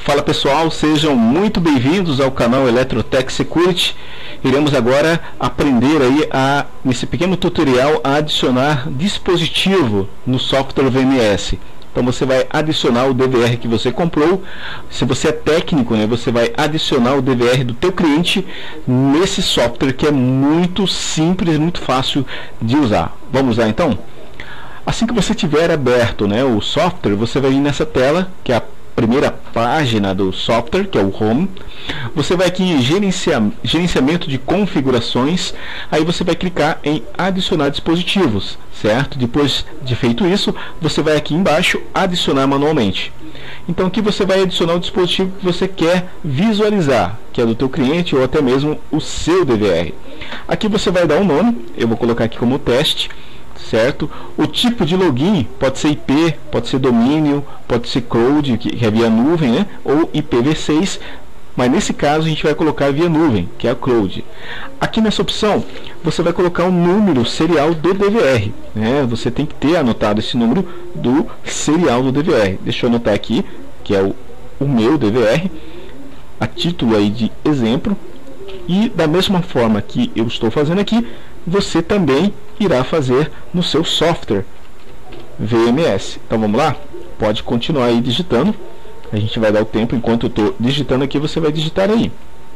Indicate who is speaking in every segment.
Speaker 1: Fala pessoal, sejam muito bem-vindos ao canal Eletrotech Security. Iremos agora aprender aí nesse pequeno tutorial a adicionar dispositivo no software VMS. Então você vai adicionar o DVR que você comprou. Se você é técnico, né, você vai adicionar o DVR do teu cliente nesse software que é muito simples, muito fácil de usar. Vamos lá então? Assim que você tiver aberto, né, o software, você vai ir nessa tela que é a primeira página do software, que é o Home. Você vai aqui em gerenciamento de configurações, aí você vai clicar em adicionar dispositivos, certo? Depois de feito isso, você vai aqui embaixo adicionar manualmente. Então aqui você vai adicionar o dispositivo que você quer visualizar, que é do teu cliente ou até mesmo o seu DVR. Aqui você vai dar um nome, eu vou colocar aqui como teste, certo? O tipo de login pode ser IP, pode ser domínio, pode ser cloud, que é via nuvem, né? Ou IPv6, mas nesse caso a gente vai colocar via nuvem, que é a cloud. Aqui nessa opção você vai colocar o número serial do DVR, né? Você tem que ter anotado esse número do serial do DVR. Deixa eu anotar aqui, que é o meu DVR, a título aí de exemplo. E da mesma forma que eu estou fazendo aqui, você também irá fazer no seu software VMS. Então vamos lá? Pode continuar aí digitando. A gente vai dar o tempo enquanto eu estou digitando aqui, você vai digitar aí.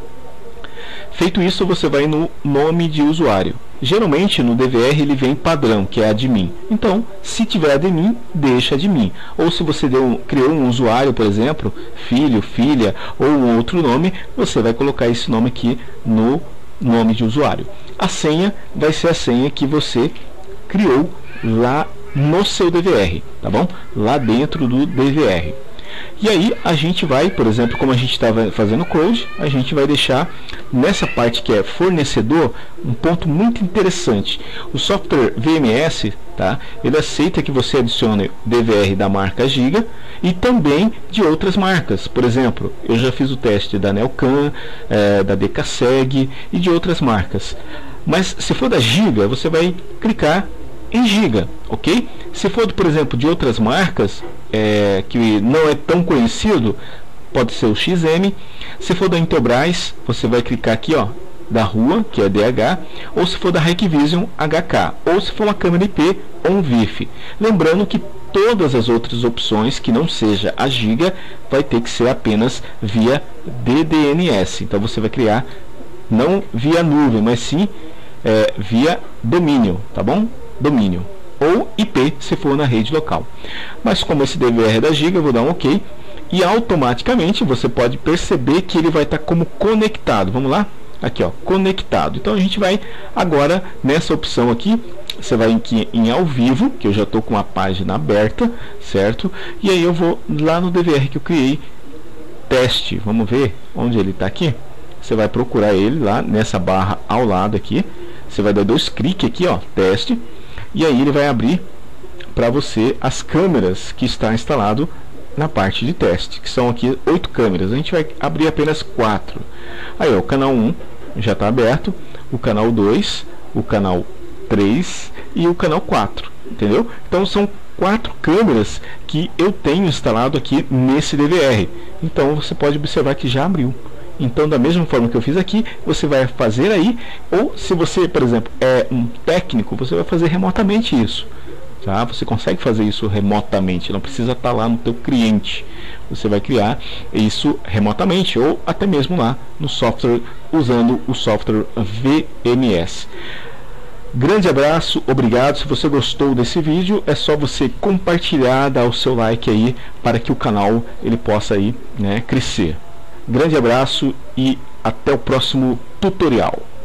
Speaker 1: Feito isso, você vai no nome de usuário. Geralmente no DVR ele vem padrão, que é admin. Então, se tiver admin, deixa admin. Ou se você criou um usuário, por exemplo, filho, filha, ou um outro nome, você vai colocar esse nome aqui no nome de usuário. A senha vai ser a senha que você criou lá no seu DVR, tá bom? Lá dentro do DVR. E aí a gente vai, por exemplo, como a gente estava fazendo cloud, a gente vai deixar nessa parte que é fornecedor um ponto muito interessante. O software VMS, tá? Ele aceita que você adicione DVR da marca Giga e também de outras marcas. Por exemplo, eu já fiz o teste da Nelcan, da DKSeg e de outras marcas. Mas se for da Giga, você vai clicar em Giga, ok? Se for, por exemplo, de outras marcas que não é tão conhecido, pode ser o XM. Se for da Intelbras, você vai clicar aqui, ó, da rua, que é DH, ou se for da Hikvision, HK, ou se for uma câmera IP ou um VIF. Lembrando que todas as outras opções que não seja a Giga vai ter que ser apenas via DDNS. Então você vai criar não via nuvem, mas sim via domínio, tá bom? Domínio ou IP se for na rede local. Mas como esse DVR é da Giga, eu vou dar um OK e automaticamente você pode perceber que ele vai estar como conectado. Vamos lá? Aqui, ó, conectado. Então a gente vai agora nessa opção aqui, você vai aqui em ao vivo, que eu já estou com a página aberta, certo? E aí eu vou lá no DVR que eu criei, teste. Vamos ver onde ele está aqui. Você vai procurar ele lá nessa barra ao lado aqui. Você vai dar 2 cliques aqui, ó, teste. E aí ele vai abrir para você as câmeras que está instalado na parte de teste, que são aqui 8 câmeras. A gente vai abrir apenas 4. Aí, ó, o canal 1 já está aberto, o canal 2, o canal 3 e o canal 4, entendeu? Então são 4 câmeras que eu tenho instalado aqui nesse DVR. Então você pode observar que já abriu. Então, da mesma forma que eu fiz aqui, você vai fazer aí, ou se você, por exemplo, é um técnico, você vai fazer remotamente isso, tá? Você consegue fazer isso remotamente, não precisa estar lá no teu cliente. Você vai criar isso remotamente, ou até mesmo lá no software, usando o software VMS. Grande abraço, obrigado. Se você gostou desse vídeo, é só você compartilhar, dar o seu like aí, para que o canal ele possa aí, né, crescer. Grande abraço e até o próximo tutorial.